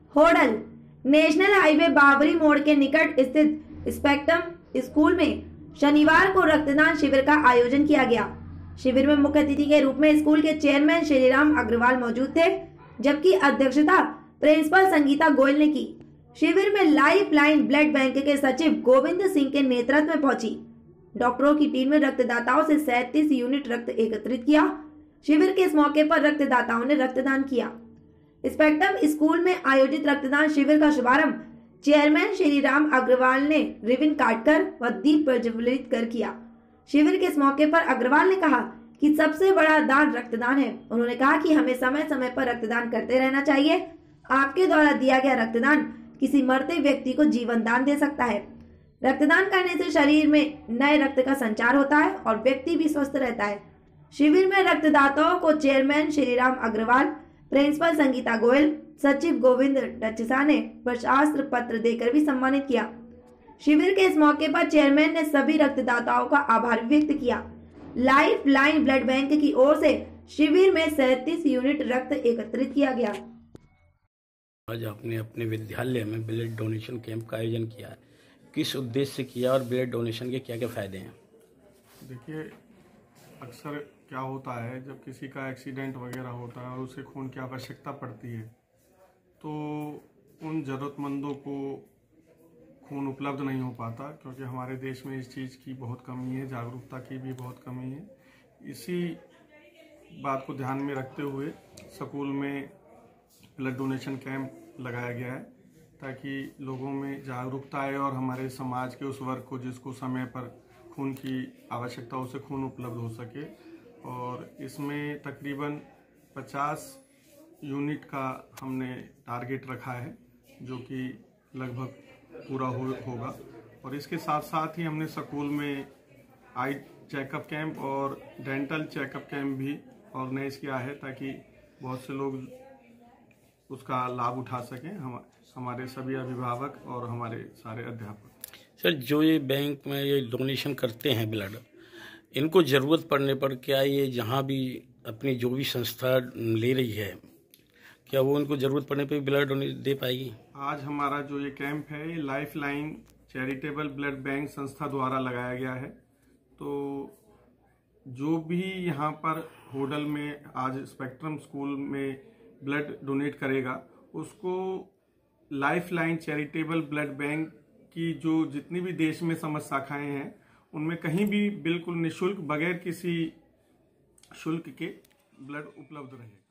Hodal national highway Babri मोड़ के निकट स्थित स्पेक्ट्रम स्कूल में शनिवार को रक्तदान शिविर का आयोजन किया गया। शिविर में मुख्य अतिथि के रूप में स्कूल के चेयरमैन श्रीराम अग्रवाल मौजूद थे, जबकि अध्यक्षता प्रिंसिपल संगीता गोयल ने की। शिविर में लाइफ लाइन ब्लड बैंक के सचिव गोविंद सिंह के नेतृत्व में पहुंची डॉक्टरों की टीम ने रक्तदाताओं से 37 यूनिट रक्त एकत्रित किया। शिविर के इस मौके पर रक्तदाताओं ने रक्तदान किया। स्पेक्ट्रम स्कूल में आयोजित रक्तदान शिविर का शुभारंभ चेयरमैन श्रीराम अग्रवाल ने रिबन काटकर व दीप प्रज्वलित कर किया। शिविर के इस मौके पर अग्रवाल ने कहा कि सबसे बड़ा दान रक्तदान है। उन्होंने कहा कि हमें समय समय पर रक्तदान करते रहना चाहिए। आपके द्वारा दिया गया रक्तदान किसी मरते व्यक्ति को जीवन दान दे सकता है। रक्तदान करने से शरीर में नए रक्त का संचार होता है और व्यक्ति भी स्वस्थ रहता है। शिविर में रक्तदाताओं को चेयरमैन श्रीराम अग्रवाल, प्रिंसिपल संगीता गोयल, सचिव गोविंद डच्चा ने प्रशस्ति पत्र देकर भी सम्मानित किया। शिविर के इस मौके पर चेयरमैन ने सभी रक्तदाताओं का आभार व्यक्त किया। लाइफ लाइन ब्लड बैंक की ओर से शिविर में 37 यूनिट रक्त एकत्रित किया गया। आज आपने अपने विद्यालय में ब्लड डोनेशन कैंप का आयोजन किया है, किस उद्देश्य से किया और ब्लड डोनेशन के क्या क्या फायदे हैं? देखिए, अक्सर क्या होता है जब किसी का एक्सीडेंट वगैरह होता है और उसे खून की आवश्यकता पड़ती है तो उन ज़रूरतमंदों को खून उपलब्ध नहीं हो पाता, क्योंकि हमारे देश में इस चीज़ की बहुत कमी है, जागरूकता की भी बहुत कमी है। इसी बात को ध्यान में रखते हुए स्कूल में ब्लड डोनेशन कैंप लगाया गया है ताकि लोगों में जागरूकता आए और हमारे समाज के उस वर्ग को जिसको समय पर खून की आवश्यकता उसे खून उपलब्ध हो सके। और इसमें तकरीबन 50 यूनिट का हमने टारगेट रखा है जो कि लगभग पूरा होगा। और इसके साथ साथ ही हमने स्कूल में आई चेकअप कैंप और डेंटल चेकअप कैंप भी ऑर्गेनाइज किया है ताकि बहुत से लोग उसका लाभ उठा सकें, हमारे सभी अभिभावक और हमारे सारे अध्यापक। सर, जो ये बैंक में ये डोनेशन करते हैं ब्लड, इनको ज़रूरत पड़ने पर क्या ये जहाँ भी अपनी जो भी संस्था ले रही है, क्या वो उनको ज़रूरत पड़ने पर ब्लड डोनेट दे पाएगी? आज हमारा जो ये कैंप है ये life line charitable blood bank संस्था द्वारा लगाया गया है। तो जो भी यहाँ पर होडल में आज स्पेक्ट्रम स्कूल में ब्लड डोनेट करेगा उसको life line charitable blood bank की जो जितनी भी देश में समस्त शाखाएं हैं उनमें कहीं भी बिल्कुल निःशुल्क बगैर किसी शुल्क के ब्लड उपलब्ध रहेगा।